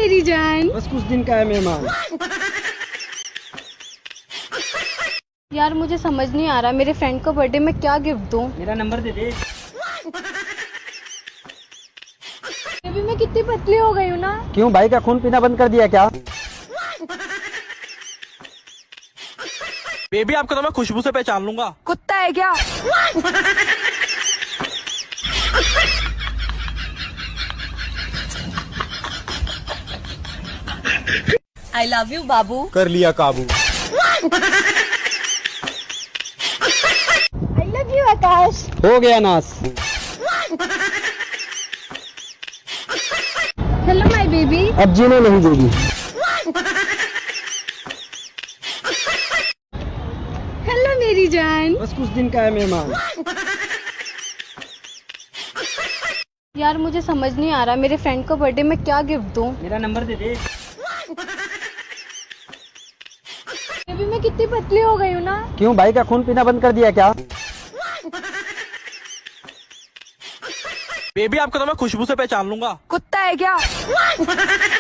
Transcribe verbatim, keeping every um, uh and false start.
मेरी जान। बस कुछ दिन का है मेहमान। यार मुझे समझ नहीं आ रहा मेरे फ्रेंड को बर्थडे में क्या गिफ्ट दूं। मेरा नंबर दे दे। अभी मैं कितनी पतली हो गई हूँ ना। क्यों, भाई का खून पीना बंद कर दिया क्या? बेबी आपको तो मैं खुशबू से पहचान लूंगा। कुत्ता है क्या? आई लव यू बाबू। कर लिया काबू। I love you Akash. हो गया नाश। Hello my baby. अब जीने नहीं देगी। हेलो मेरी जान। बस कुछ दिन का है मेहमान। यार मुझे समझ नहीं आ रहा मेरे फ्रेंड को बर्थडे में क्या गिफ्ट दूं। मेरा नंबर दे दे। अभी मैं कितनी पतली हो गई हूँ ना। क्यों, भाई का खून पीना बंद कर दिया क्या? बेबी आपको तो मैं खुशबू से पहचान लूंगा। कुत्ता है क्या?